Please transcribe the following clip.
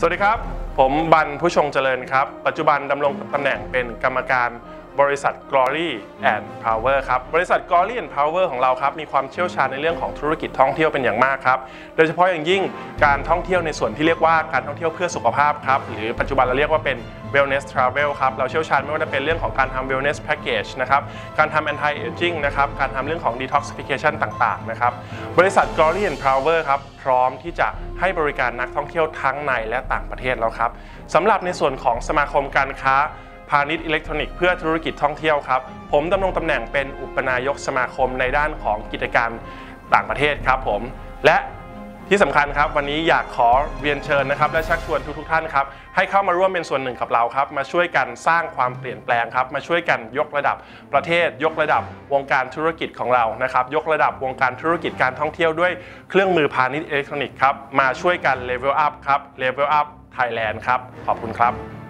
สวัสดีครับผมบันผู้ชงเจริญครับปัจจุบันดำรงตำแหน่งเป็นกรรมการบริษัท Glory and Power ครับบริษัท Glory and Power ของเราครับมีความเชี่ยวชาญในเรื่องของธุรกิจท่องเที่ยวเป็นอย่างมากครับโดยเฉพาะอย่างยิ่งการท่องเที่ยวในส่วนที่เรียกว่าการท่องเที่ยวเพื่อสุขภาพครับหรือปัจจุบันเราเรียกว่าเป็น Wellness Travel ครับเราเชี่ยวชาญไม่ว่าจะเป็นเรื่องของการทำ Wellness Package นะครับการทำ Anti Aging นะครับการทำเรื่องของ Detoxification ต่างๆนะครับบริษัท Glory and Power ครับพร้อมที่จะให้บริการนักท่องเที่ยวทั้งในและต่างประเทศแล้วครับสำหรับในส่วนของสมาคมการค้าพาณิชย์อิเล็กทรอนิกส์เพื่อธุรกิจท่องเที่ยวครับผมดำรงตำแหน่งเป็นอุปนายกสมาคมในด้านของกิจการต่างประเทศครับผมและที่สำคัญครับวันนี้อยากขอเรียนเชิญนะครับและชักชวนทุกท่านครับให้เข้ามาร่วมเป็นส่วนหนึ่งกับเราครับมาช่วยกันสร้างความเปลี่ยนแปลงครับมาช่วยกันยกระดับประเทศยกระดับวงการธุรกิจของเรานะครับยกระดับวงการธุรกิจการท่องเที่ยวด้วยเครื่องมือพาณิชย์อิเล็กทรอนิกส์ครับมาช่วยกัน Level Up ครับ Level Up Thailand ครับขอบคุณครับ